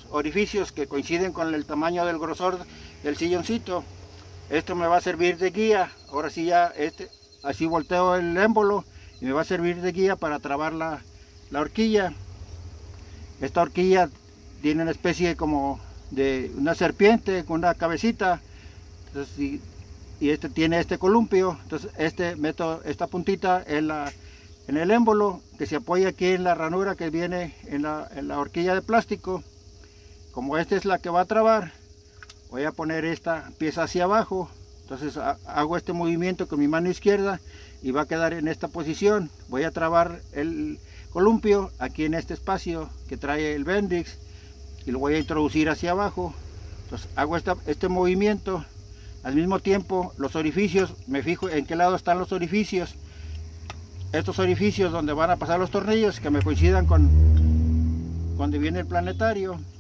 orificios que coinciden con el tamaño del grosor del silloncito. Esto me va a servir de guía. Ahora sí ya así volteo el émbolo y me va a servir de guía para trabar la horquilla. Esta horquilla tiene una especie como de una serpiente con una cabecita. Entonces, y tiene este columpio. Entonces meto esta puntita en el émbolo, que se apoya aquí en la ranura que viene en la horquilla de plástico. Como esta es la que va a trabar, voy a poner esta pieza hacia abajo. Entonces hago este movimiento con mi mano izquierda y va a quedar en esta posición. Voy a trabar el columpio aquí en este espacio que trae el Bendix y lo voy a introducir hacia abajo. Entonces hago este movimiento. Al mismo tiempo los orificios, me fijo en qué lado están los orificios. Estos orificios donde van a pasar los tornillos que me coincidan con donde viene el planetario.